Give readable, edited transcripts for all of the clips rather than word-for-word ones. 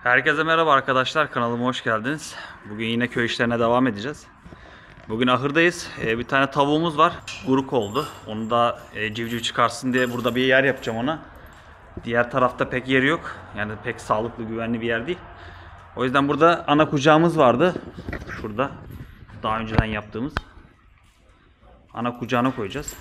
Herkese merhaba arkadaşlar, kanalıma hoş geldiniz. Bugün yine köy işlerine devam edeceğiz. Bugün ahırdayız. Bir tane tavuğumuz var. Guruk oldu. Onu da civciv çıkarsın diye burada bir yer yapacağım ona. Diğer tarafta pek yeri yok. Yani pek sağlıklı, güvenli bir yer değil. O yüzden burada ana kucağımız vardı. Şurada. Daha önceden yaptığımız. Ana kucağına koyacağız.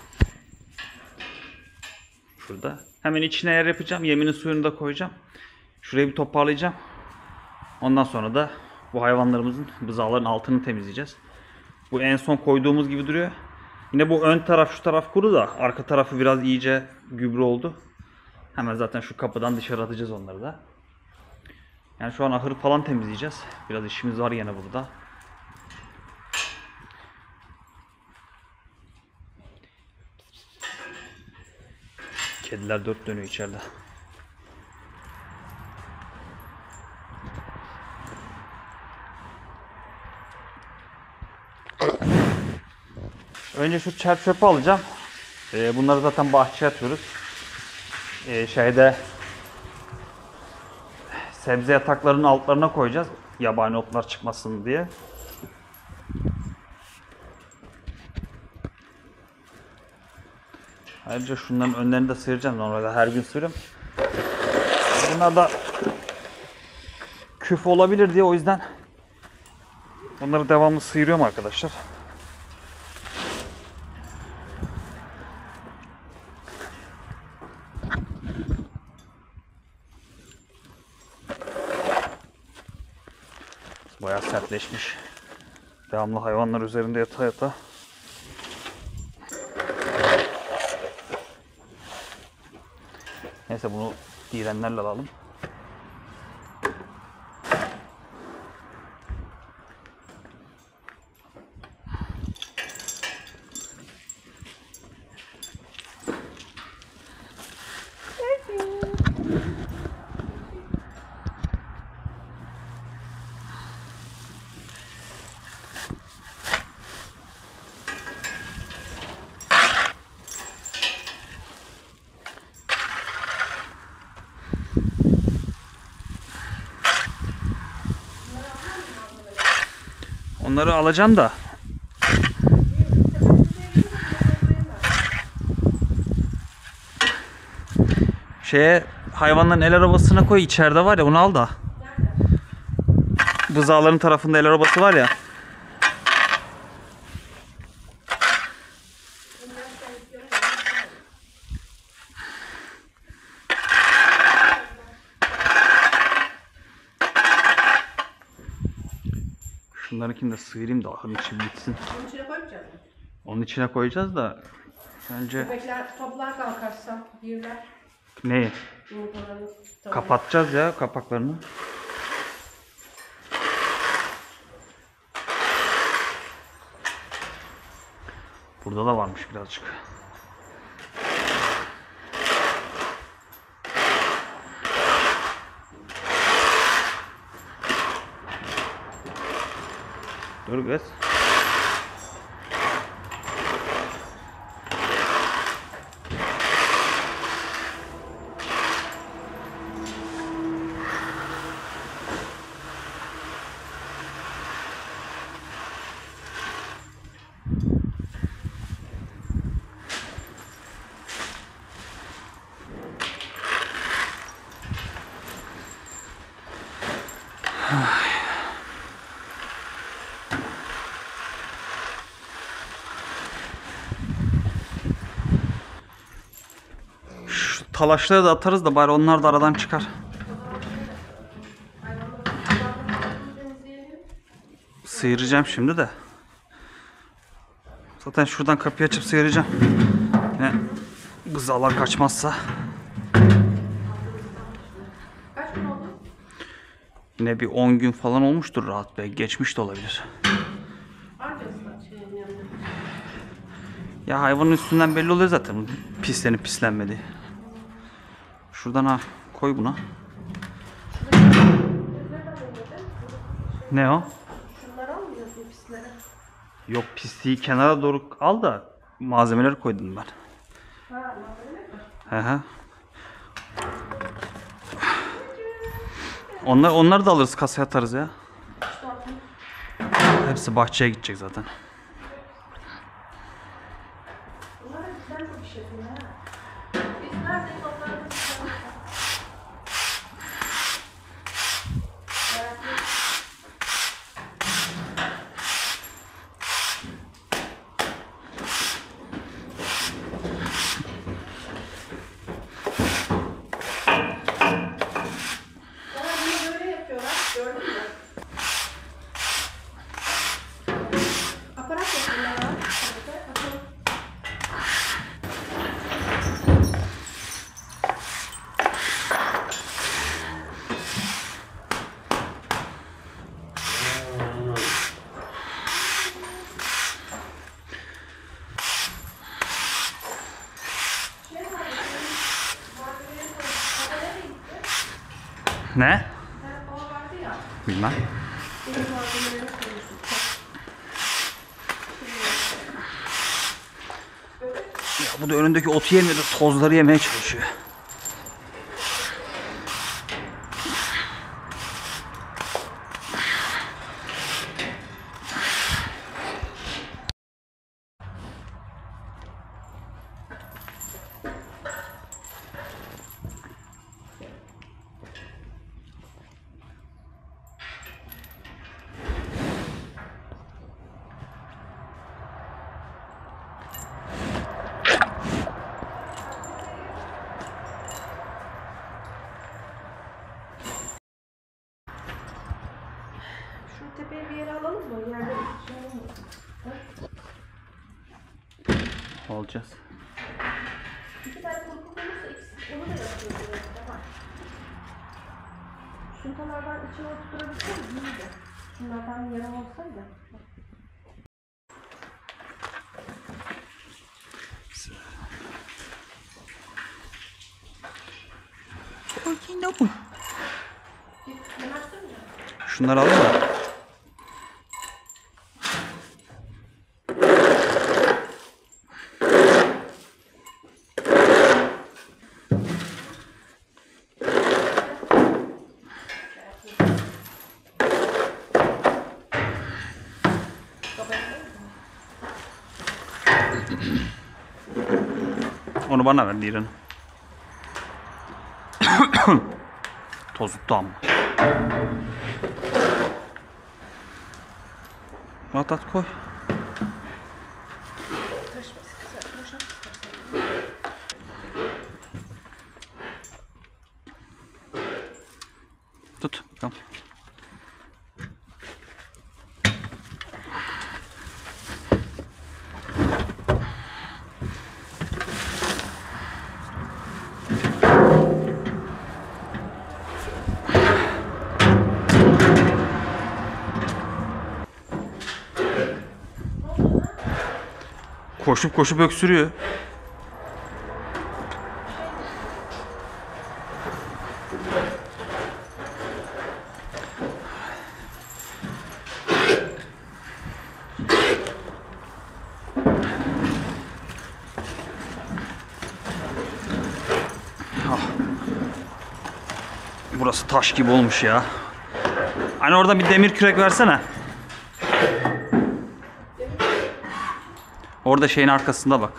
Şurada. Hemen içine yer yapacağım. Yeminin suyunu da koyacağım. Şurayı bir toparlayacağım. Ondan sonra da bu hayvanlarımızın bızağların altını temizleyeceğiz. Bu en son koyduğumuz gibi duruyor. Yine bu ön taraf şu taraf kuru da arka tarafı biraz iyice gübre oldu. Hemen zaten şu kapıdan dışarı atacağız onları da. Yani şu an ahırı falan temizleyeceğiz. Biraz işimiz var yine burada. Kediler dört dönüyor içeride. Önce şu çer çöpü alacağım. Bunları zaten bahçeye atıyoruz. Sebze yataklarının altlarına koyacağız. Yabani otlar çıkmasın diye. Ayrıca şunların önlerini de sıyıracağım. Normalde her gün sıyırırım. Bunlar da küf olabilir diye o yüzden bunları devamlı sıyırıyorum arkadaşlar. Bayağı sertleşmiş. Devamlı hayvanlar üzerinde yata yata. Neyse bunu direnlerle alalım. Onları alacağım da. Hayvanların el arabasına koy, içeride var ya, onu al da. Buzağların tarafında el arabası var ya. Şunlarınkini de sıyırayım da ahırın içi bitsin. Onun içine koymayacağız mı? Onun içine koyacağız da önce Köpekler toplar kalkarsa yerler. neyi? Yumurtalarını Kapatacağız ya kapaklarını. Burada da varmış birazcık. Dur kız. Şu talaşları da atarız da bari onlar da aradan çıkar. Sıyıracağım şimdi de. Zaten şuradan kapıyı açıp sıyıracağım. Yine bızağlar kaçmazsa. Kaç gün oldu? Yine bir 10 gün falan olmuştur rahat be. Geçmiş de olabilir. Arkasında şeyin yanında. Ya hayvanın üstünden belli oluyor zaten. Pislenip pislenmediği. Şuradan ha koy buna. Ne o? Şunları almıyorsun pislere. Yok, pisliği kenara doğru al da malzemeleri koydum ben. Ha, malzeme mi? Hı hı. Onları da alırız, kasaya atarız ya. İşte atın. Hepsi bahçeye gidecek zaten. Bunlar da güzel bir şey yapıyor ha. Biz neredeyiz onları da güzel yapıyor. Meraklı. Bana bunu böyle yapıyorlar. Gördün mü? Aparat yapıyorlar. Aparat. Ne? O vardı ya. Bilmem. Benim malzemelerimi koymuştum. Ya bu da önündeki otu yemiyor da tozları yemeye çalışıyor. Şu tepeye bir yere alalım mı? Yerde bir şey olmasın. Ha? Olacağız. İki tane kurku olursa ikisi, onu da yapıyoruz. Tamam. Şuntalardan içine oturturabilsem iyiydi. Şunlardan bir yarım olsaydı. Yanaştın mı? Şunları alalım mı? Onu bana ver Liran'ı. Tozuttu ama. At koy. Tut bakalım. Koşup koşup öksürüyor. Ah. Burası taş gibi olmuş ya. Hani orada bir demir kürek versene. Orada şeyin arkasında bak.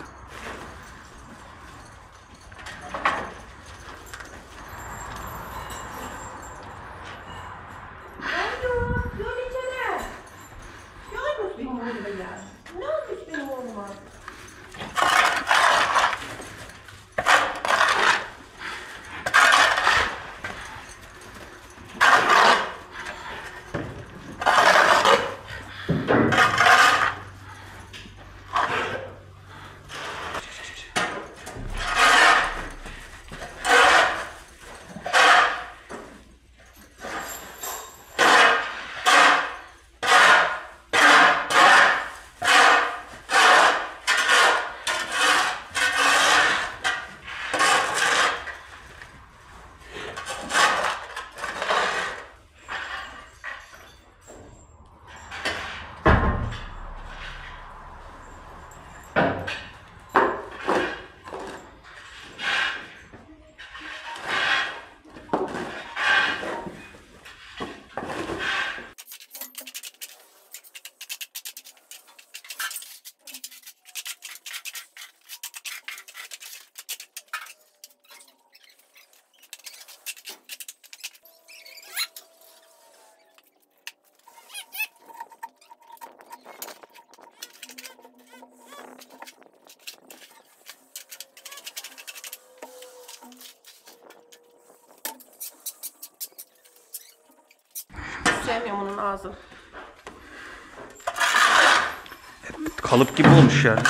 Yol içine. Ne olmuş benim oğluma ya? Ne olmuş benim oğluma? sevmiyorum onun ağzını. Kalıp gibi olmuş yani.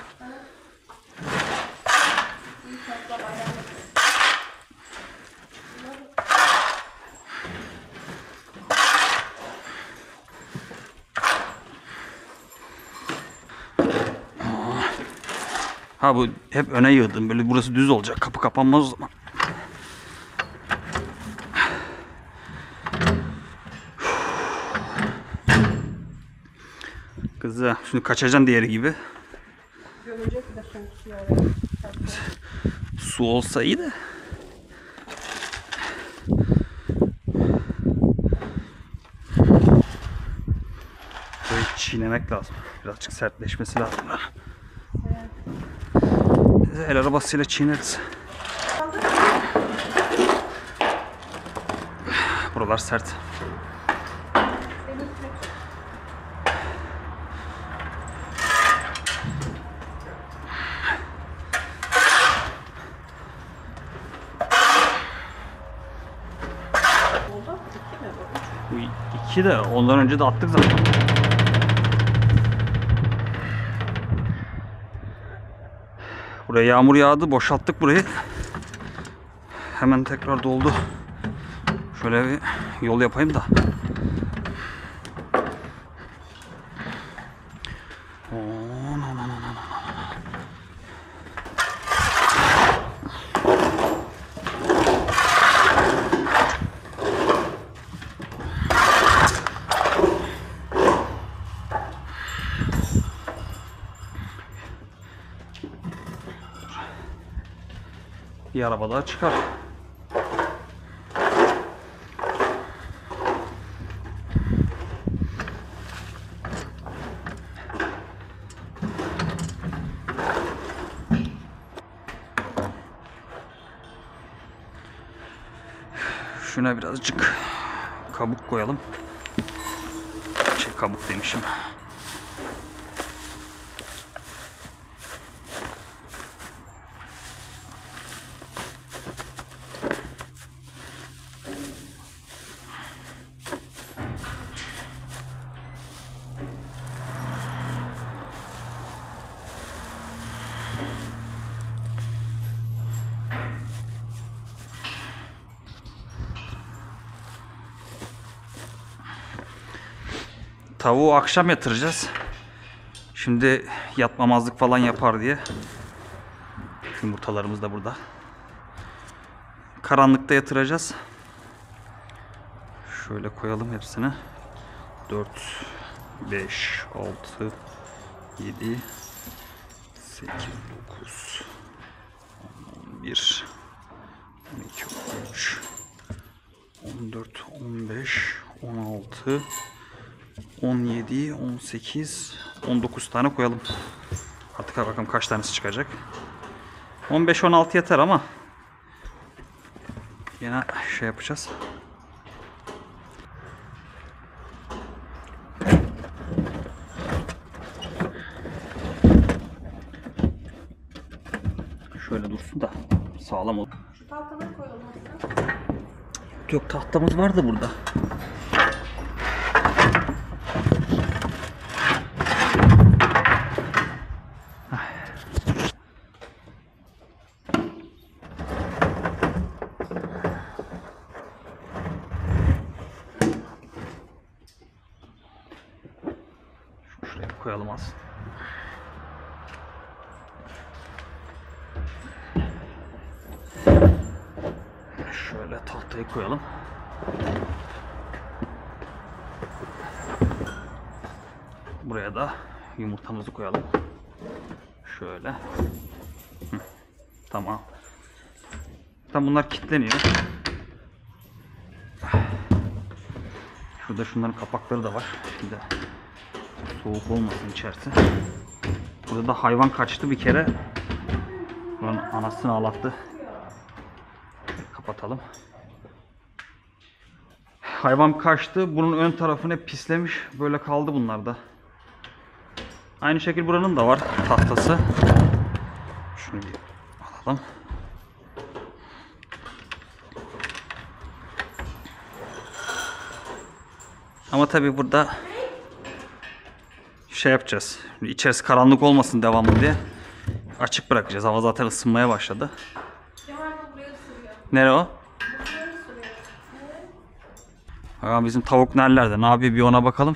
Ha bu hep öne yığdım. Böyle burası düz olacak. Kapı kapanmaz o zaman. Kızı şimdi kaçacaksın diğeri gibi. Görecek de soğuk su yani. Su olsa iyi de. Böyle çiğnemek lazım. Birazcık sertleşmesi lazım. El arabasıyla çiğneriz. Buralar sert. Bu iki de ondan önce de attık zaten. Buraya yağmur yağdı, boşalttık burayı. Hemen tekrar doldu. Şöyle bir yol yapayım da. Bir araba daha çıkar. Şuna birazcık kabuk koyalım. Kabuk demişim. Tavuğu akşam yatıracağız. Şimdi yatmamazlık falan yapar diye. Yumurtalarımız da burada. Karanlıkta yatıracağız. Şöyle koyalım hepsini. 4, 5, 6, 7, 8, 9, 11, 12, 13, 14, 15, 16, 17, 18, 19 tane koyalım. Artık bakalım kaç tanesi çıkacak. 15-16 yeter ama yine şey yapacağız. Şöyle dursun da sağlam olur. Şu tahtaları koyalım. Yok, tahtamız vardı burada. Şuraya koyalım az. Şöyle tahtayı koyalım. Buraya da yumurtamızı koyalım. Şöyle. Tamam. Tam bunlar kilitleniyor. Şurada şunların kapakları da var. Şimdi soğuk olmasın içerisi. Burada da hayvan kaçtı bir kere. Buranın anasını ağlattı. Kapatalım. Hayvan kaçtı. Bunun ön tarafını hep pislemiş. Böyle kaldı bunlar da. Aynı şekilde buranın da var tahtası. Şunu bir alalım. Ama tabii burada şey yapacağız. İçerisi karanlık olmasın devamlı diye açık bırakacağız. Hava zaten ısınmaya başladı. Kemal bu buraya ısırıyor. Nere o? Buraya ısırıyor. Evet. Bakalım bizim tavuk nerelerde? Ne yapıyor bir ona bakalım.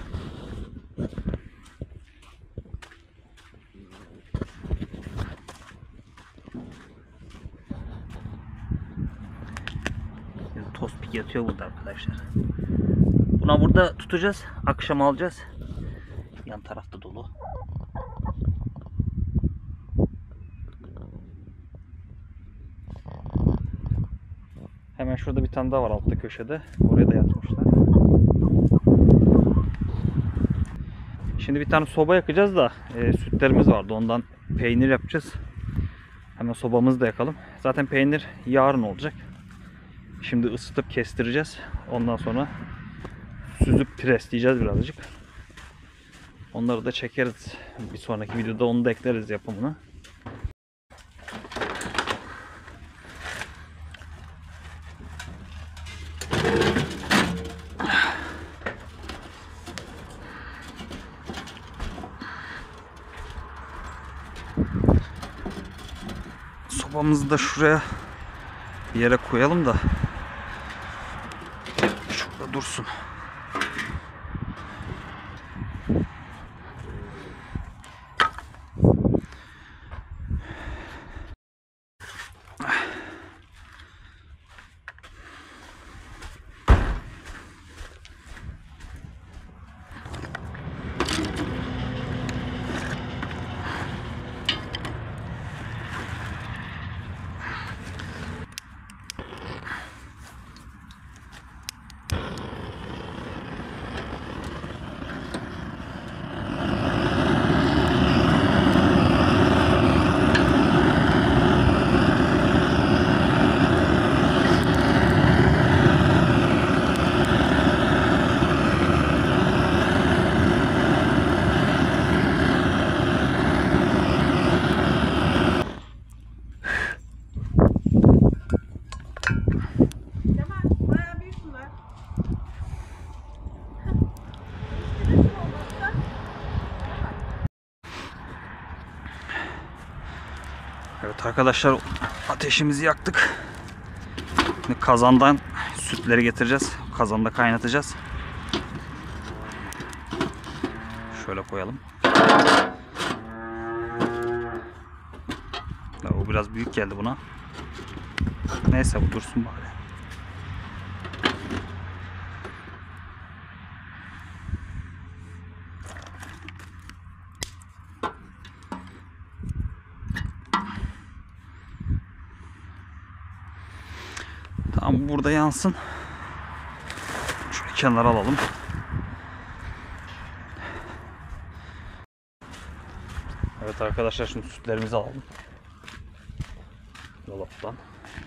Tospik yatıyor burada arkadaşlar. Buna burada tutacağız. Akşam alacağız. Yan tarafta dolu. Hemen şurada bir tane daha var altta köşede. Oraya da yatmışlar. Şimdi bir tane soba yakacağız da sütlerimiz vardı. Ondan peynir yapacağız. Hemen sobamızı da yakalım. Zaten peynir yarın olacak. Şimdi ısıtıp kestireceğiz. Ondan sonra süzüp presleyeceğiz birazcık. Onları da çekeriz. Bir sonraki videoda onu da ekleriz yapımını. Sobamızı da şuraya bir yere koyalım da şurada dursun. Kemal bayağı büyük bunlar. İşte nasıl olmazsa? Evet arkadaşlar, ateşimizi yaktık. Şimdi kazandan sütleri getireceğiz. Kazanda kaynatacağız. Şöyle koyalım. O biraz büyük geldi buna. Neyse bu dursun bari. Tamam, burada yansın. Şöyle kenara alalım. Evet arkadaşlar, şimdi sütlerimizi alalım. Dolaptan.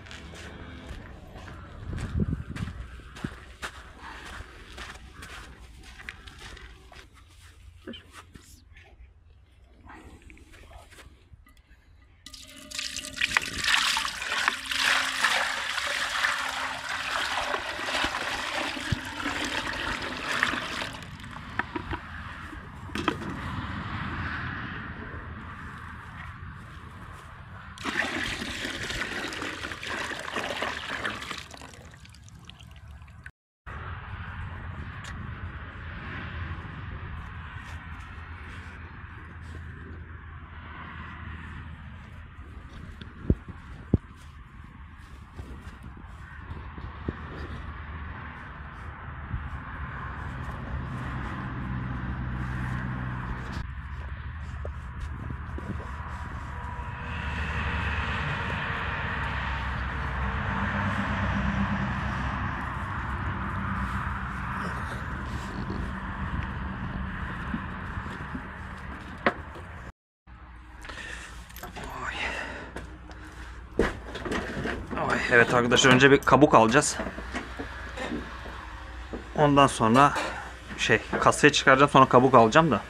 Evet arkadaşlar, önce bir kabuk alacağız. Ondan sonra kasaya çıkaracağım, sonra kabuk alacağım da.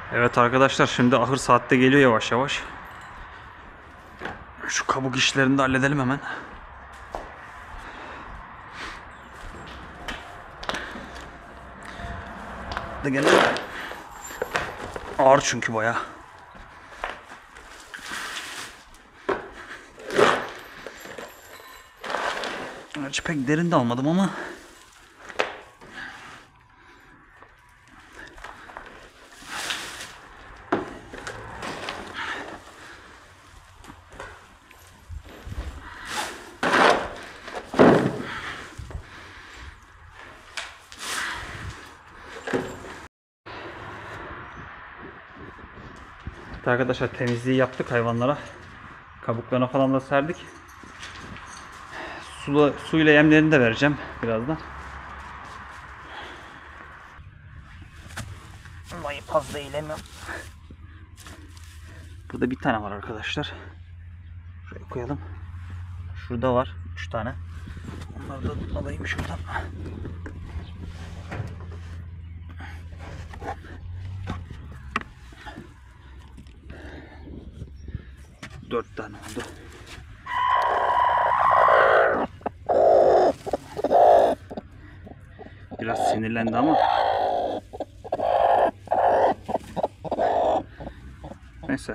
Evet arkadaşlar, şimdi ahır saatte geliyor yavaş yavaş. Şu kabuk işlerini de halledelim hemen. Da gene ağır çünkü bayağı. Gerçi pek derin de almadım ama. Arkadaşlar, temizliği yaptık hayvanlara. Kabuklarına falan da serdik. Suyla yemlerini de vereceğim birazdan. Vallahi fazla eğilemiyorum. Burada bir tane var arkadaşlar. Şuraya koyalım. Şurada var 3 tane. Onları da alayım şuradan. Dört tane oldu. Biraz sinirlendi ama. Neyse.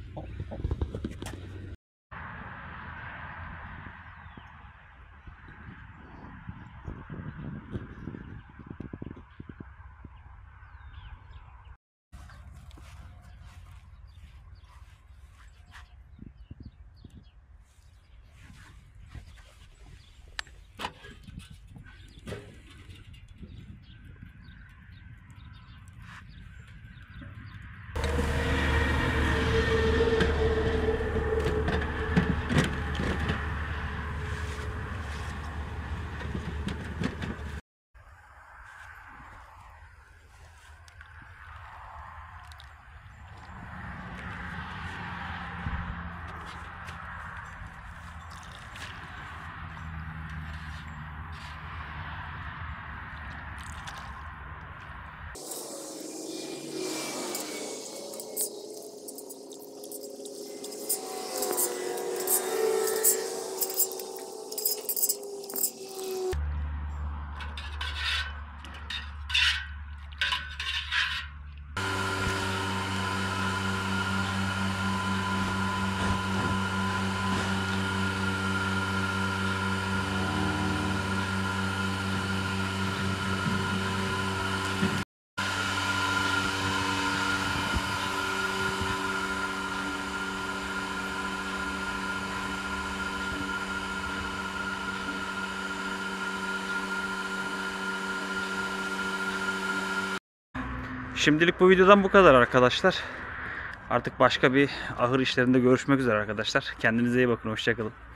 Şimdilik bu videodan bu kadar arkadaşlar. Artık başka bir ahır işlerinde görüşmek üzere arkadaşlar. Kendinize iyi bakın. Hoşça kalın.